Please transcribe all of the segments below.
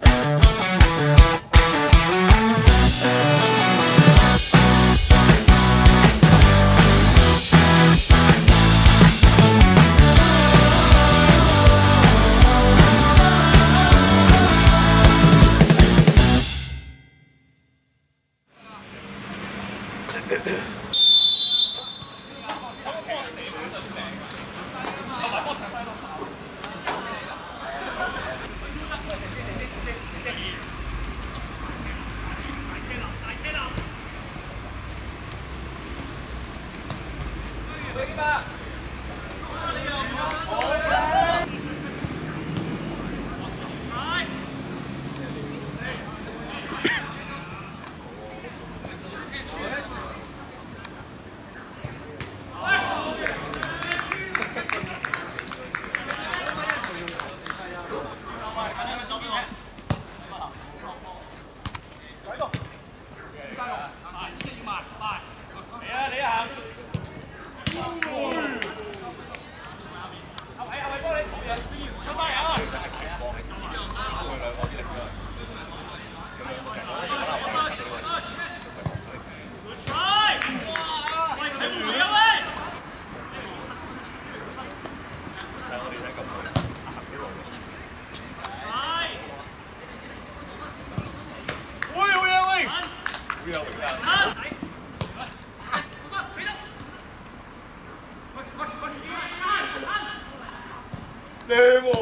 靚喎！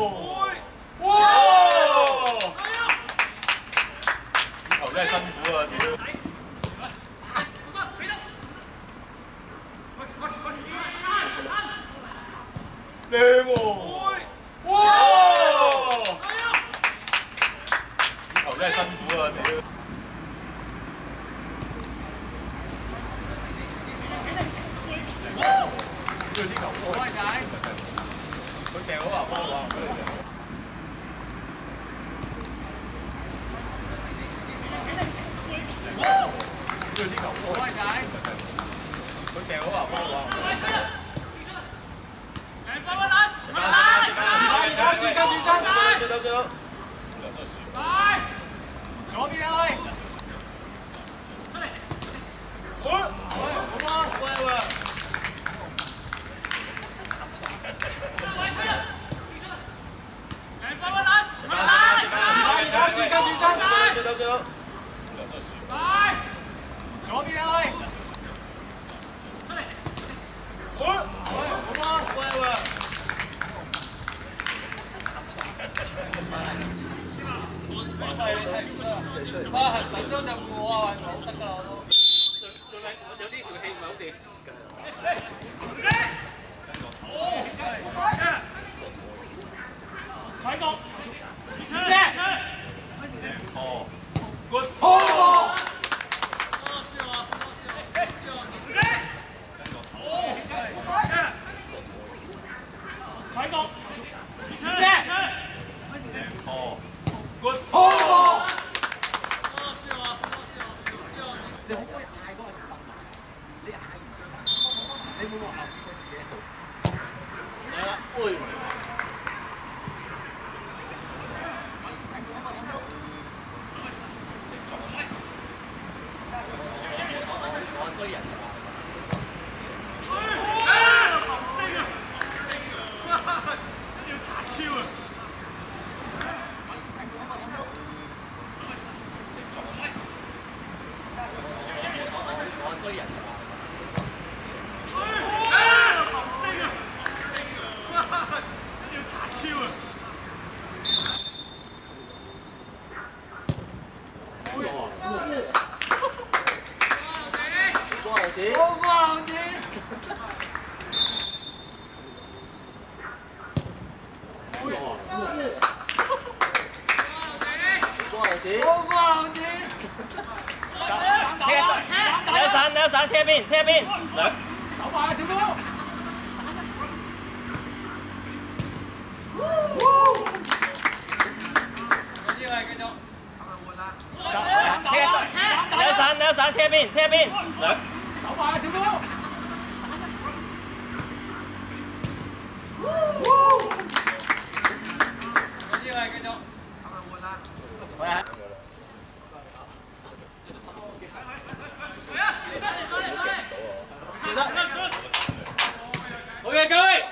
哇！呢球真係辛苦啊！屌！靚喎！哇！呢球真係辛苦啊！屌！呢球開解。佢掟好啊！波啊！俾你掟。呢球開解。佢掟好啊！波啊！走！左邊啊！喂！好啊！乖喎！走！左邊啊！喂！好啊！乖喎！哇！等多陣我啊，唔好得㗎啦我都。最尾我有啲條氣唔係好掂。睇角，哦 ，good， 哦，睇角，哦 ，good， 哦，你可唔可以嗌嗰個就瞓埋？你嗌完先瞓，你冇話留意過自己喺度。係啦，喂。衰人啊！一定要彈 Q 啊！我衰人啊！一定要彈 Q 啊！王子，你有散，貼邊，走埋啊，小哥！繼續。你有散，貼邊，走埋啊，小哥！繼續。 OK， 各位。